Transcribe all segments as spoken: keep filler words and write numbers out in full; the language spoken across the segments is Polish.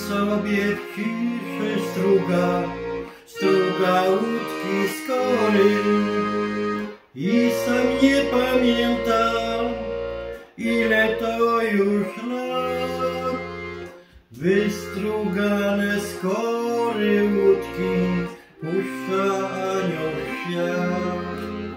sobie w ciszy struga, struga łódki z kory. I sam nie pamiętam, ile to już lat. Wystrugane z kory łódki, puszcza anioł świat.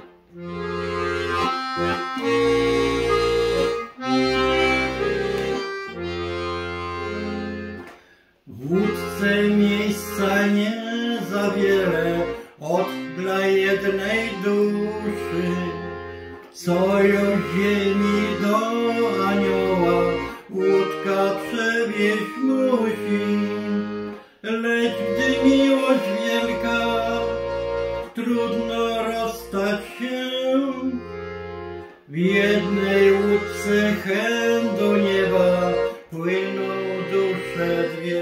W łódce miejsca nie za wiele, od dla jednej duszy, co ją ziemi do anioła łódka przewieźć musi. Lecz gdy miłość wielka, trudno rozstać się. W jednej łódce hen do nieba płyną dusze dwie.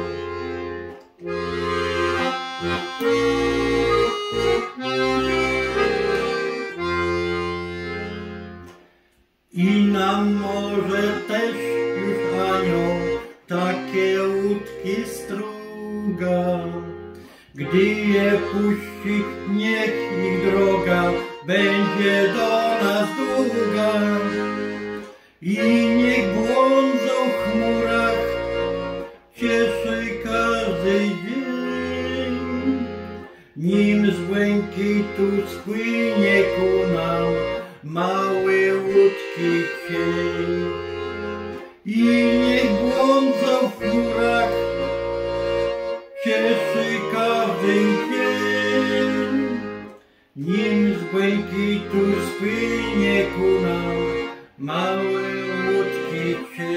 I nam może też już anioł takie łódki struga. Gdy je puści, niech ich droga będzie do nas długa. I niech błądzą w chmurach, cieszy każdy dzień, nim z błękitu spłynie ku nam mały łódki cień. I niech błądzą w chmurach, cieszy każdy dzień, nim z błękitu spłynie ku nam małe łódki cień.